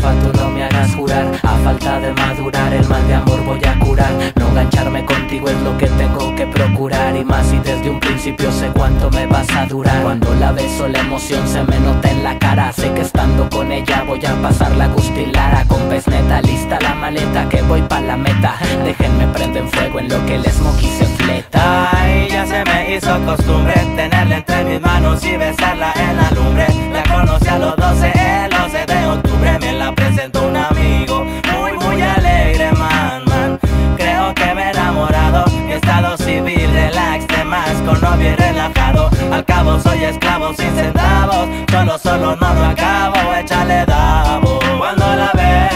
porfa tú no me hagas jurar. A falta de madurar, el mal de amor voy a curar. No engancharme contigo es lo que tengo que procurar. Y más si desde un principio sé cuánto me vas a durar. Cuando la beso la emoción se me nota en la cara. Sé que estando con ella voy a pasar la gustilara. Con pez neta, lista la maleta que voy pa' la meta. Déjenme prenden fuego en lo que el Smokey se fleta. Ay, ya se me hizo costumbre tenerla entre mis manos y besarla en la lumbre. La conocí a los 12, el 11 de octubre. Me la presentó un amigo muy alegre, man. Creo que me he enamorado. Mi estado civil, relax, de más, con novio y relajado. Al cabo soy esclavo sin centavos. Solo no lo acabo, échale dabo. Cuando la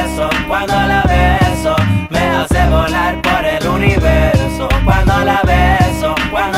beso, me hace volar por el universo. Cuando la beso,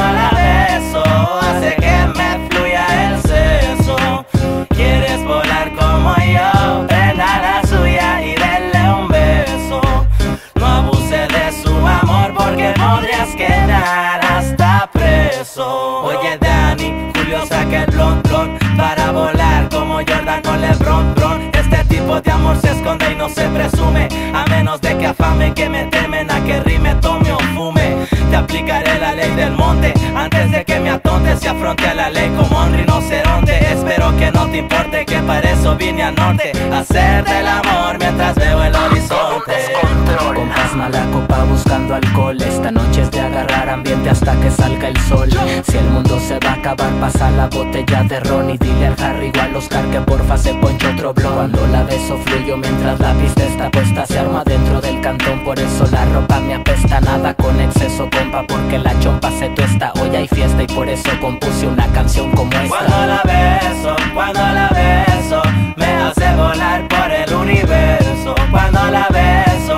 hace que me fluya el seso. ¿Quieres volar como yo? Prenda la suya y denle un beso. No abuse de su amor porque podrías quedar hasta preso. Oye Dani, Julio saca el blon para volar como Jordan con LeBron. Este tipo de amor se esconde y no se presume, a menos de que afamen, que me temen a que rime, tome o fume. Te aplicaré la ley del monte antes de que me atonte. Se afronte a la ley como un rinoceronte. Espero que no te importe que para eso vine al norte, a hacer del amor mientras veo el horizonte. Compas mala copa buscando alcohol. Esta noche es de agarrar ambiente hasta que salga el sol. Si el mundo se va a acabar, pasa la botella de ron y dile al Harry o al Oscar que porfa se ponche otro blon. Cuando la beso fluyo mientras la pista está puesta. Se arma dentro del cantón, por eso la ropa me apesta. Nada con exceso, compa, porque la chompa se tuesta. Hoy hay fiesta y por eso compuse una canción como esta. Cuando la beso, me hace volar por el universo. Cuando la beso,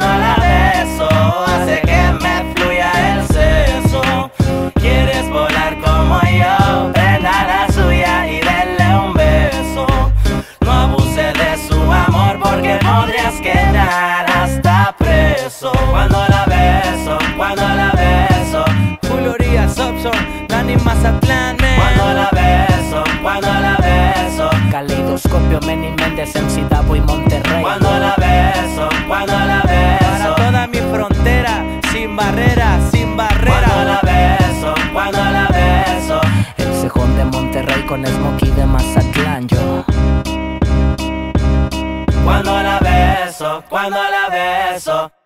hace que me fluya el seso. ¿Quieres volar como yo? Prenda la suya y denle un beso. No abuse de su amor porque podrías quedar hasta preso. Cuando la beso, Julio Rías, Opson, Dani Mazatlán, Cuando la beso, Caleidoscopio, Manny Méndez, MC Davo y Monterrey. Cuando la beso, para toda mi frontera, sin barreras. Cuando la beso, El Cejón de Monterrey con Smokey de Mazatlán, yo. cuando la beso.